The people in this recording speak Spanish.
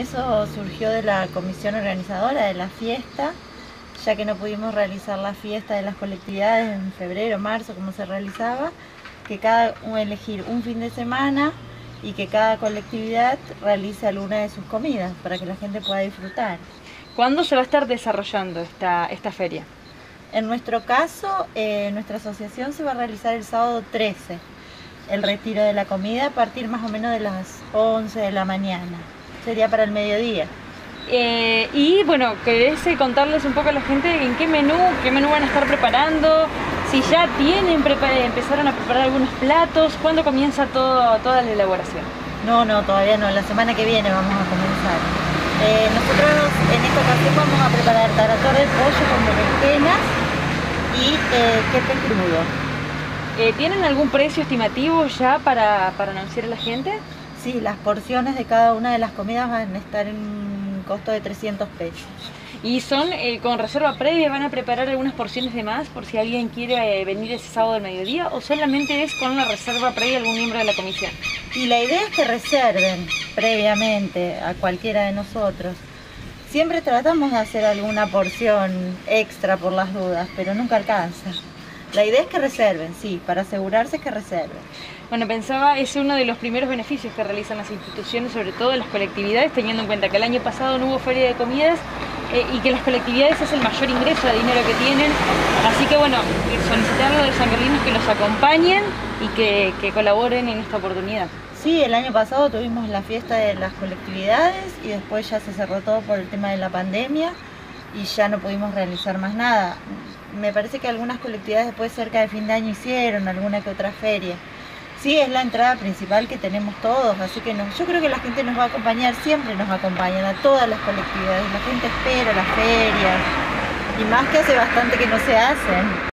eso surgió de la comisión organizadora de la fiesta, ya que no pudimos realizar la fiesta de las colectividades en febrero, marzo, como se realizaba, que elegir un fin de semana y que cada colectividad realice alguna de sus comidas para que la gente pueda disfrutar. ¿Cuándo se va a estar desarrollando esta feria? En nuestro caso, nuestra asociación se va a realizar el sábado 13, el retiro de la comida a partir más o menos de las 11 de la mañana, sería para el mediodía. Y bueno, ¿querés contarles un poco a la gente en qué menú van a estar preparando? Si ya empezaron a preparar algunos platos, ¿cuándo comienza toda la elaboración? No, todavía no, la semana que viene vamos a comenzar. Nosotros en esta ocasión vamos a preparar tarator de pollo con berenjenas y quepe crudo. ¿Tienen algún precio estimativo ya para anunciar a la gente? Sí, las porciones de cada una de las comidas van a estar en un costo de 300 pesos. ¿Y son con reserva previa? ¿Van a preparar algunas porciones de más por si alguien quiere venir ese sábado al mediodía? ¿O solamente es con una reserva previa algún miembro de la comisión? Y la idea es que reserven previamente a cualquiera de nosotros. Siempre tratamos de hacer alguna porción extra por las dudas, pero nunca alcanza. La idea es que reserven, sí, para asegurarse que reserven. Bueno, pensaba, es uno de los primeros beneficios que realizan las instituciones, sobre todo las colectividades, teniendo en cuenta que el año pasado no hubo feria de comidas y que las colectividades es el mayor ingreso de dinero que tienen. Así que bueno, solicitar a los sancarlinos que los acompañen y que colaboren en esta oportunidad. Sí, el año pasado tuvimos la fiesta de las colectividades y después ya se cerró todo por el tema de la pandemia y ya no pudimos realizar más nada. Me parece que algunas colectividades después cerca de fin de año hicieron alguna que otra feria. Sí, es la entrada principal que tenemos todos, así que yo creo que la gente nos va a acompañar, siempre nos acompañan a todas las colectividades. La gente espera las ferias y más que hace bastante que no se hacen.